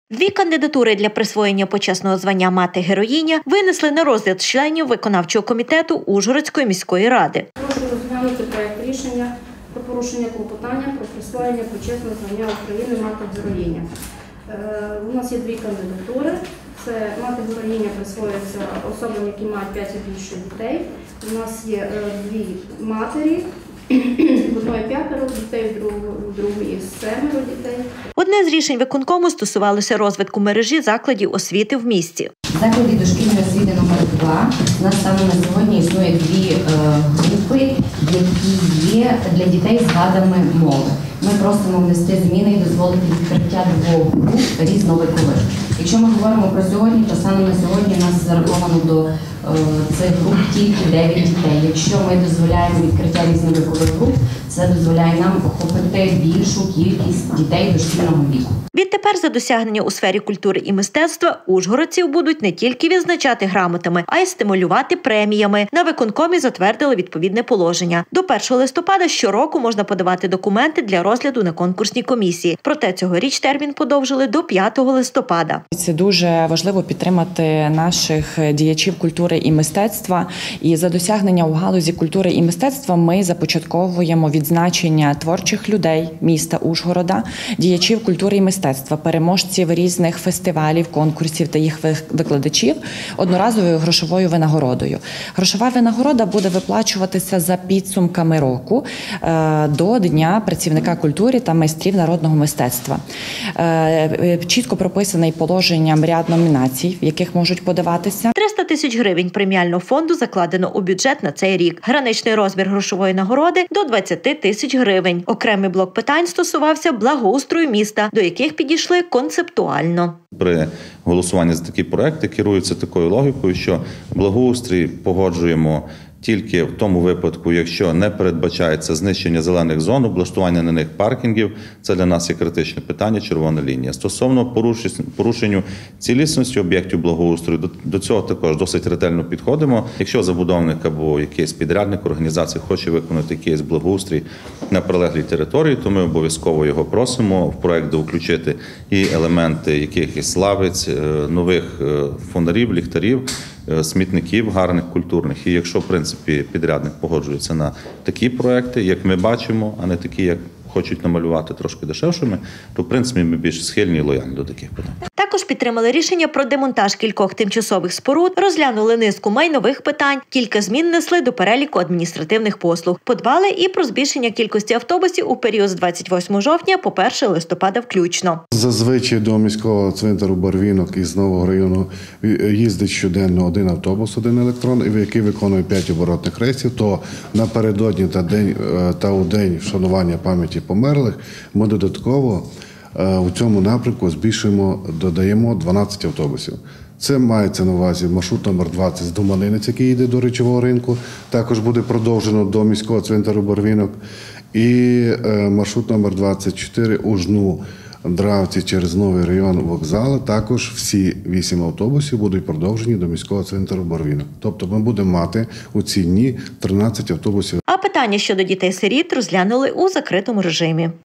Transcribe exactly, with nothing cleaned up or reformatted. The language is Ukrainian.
Дві кандидатури для присвоєння почесного звання «Мати-героїня» винесли на розгляд членів виконавчого комітету Ужгородської міської ради. Прошу розглянути проект рішення про порушення клопотання про присвоєння почесного звання України «Мати-героїня». У нас є дві кандидатури. Це «Мати-героїня» присвоюється особам, які мають п'ять і більше дітей. У нас є дві матері. В одної п'ятеро дітей, в другої семеро дітей. Одне з рішень виконкому стосувалося розвитку мережі закладів освіти в місті. В закладі дошкільної освіти номер два у нас саме на сьогодні існує дві е, групи, які є для дітей з вадами мови. Ми просимо внести зміни і дозволити відкриття двох груп різновикових. Якщо ми говоримо про сьогодні, то саме на сьогодні у нас зараховано до е, цих груп тільки дев'ять дітей. Якщо ми дозволяємо відкриття різновикових груп, це дозволяє нам охопити більшу кількість дітей дошкільного віку. Відтепер за досягнення у сфері культури і мистецтва ужгородців будуть не тільки відзначати грамотами, а й стимулювати преміями. На виконкомі затвердили відповідне положення. До першого листопада щороку можна подавати документи для розгляду на конкурсній комісії. Проте цьогоріч термін подовжили до п'ятого листопада. Це дуже важливо підтримати наших діячів культури і мистецтва. І за досягнення у галузі культури і мистецтва ми започатковуємо відзначення творчих людей міста Ужгорода, діячів культури і мистецтва, переможців різних фестивалів, конкурсів та їх викладачів одноразовою грошовою винагородою. Грошова винагорода буде виплачуватися за підсумками року до Дня працівника культури та майстрів народного мистецтва. Чітко прописаний положенням ряд номінацій, в яких можуть подаватися. триста тисяч гривень преміального фонду закладено у бюджет на цей рік. Граничний розмір грошової нагороди – до двадцяти тисяч гривень. Окремий блок питань стосувався благоустрою міста, до яких підійшли концептуально. При голосуванні за такі проекти керуються такою логікою, що благоустрій погоджуємо тільки в тому випадку, якщо не передбачається знищення зелених зон, облаштування на них паркінгів. Це для нас є критичне питання, червона лінія. Стосовно порушенню цілісності об'єктів благоустрою, до цього також досить ретельно підходимо. Якщо забудовник або якийсь підрядник, організація хоче виконати якийсь благоустрій на прилеглій території, то ми обов'язково його просимо в проект включити і елементи якихось лавиць, нових фонарів, ліхтарів, смітників гарних, культурних. І якщо, в принципі, підрядник погоджується на такі проекти, як ми бачимо, а не такі, як хочуть намалювати трошки дешевшими, то, в принципі, ми більш схильні і лояльні до таких питань. Також підтримали рішення про демонтаж кількох тимчасових споруд, розглянули низку майнових питань, кілька змін несли до переліку адміністративних послуг. Подбали і про збільшення кількості автобусів у період з двадцять восьмого жовтня по першого листопада включно. Зазвичай до міського цвинтару Барвінок із нового району їздить щоденно один автобус, один електрон, який виконує п'ять оборотних рейсів, то напередодні та, день, та у день вшанування пам'яті померлих ми додатково у цьому напрямку збільшуємо, додаємо дванадцять автобусів. Це мається на увазі маршрут номер двадцять з Доманинець, який йде до речового ринку, також буде продовжено до міського цвинтару Барвінок. І маршрут номер двадцять чотири Ужну, Дравці через новий район вокзалу, також всі вісім автобусів будуть продовжені до міського цвинтару Барвінок. Тобто ми будемо мати у ці дні тринадцять автобусів. А питання щодо дітей-сиріт розглянули у закритому режимі.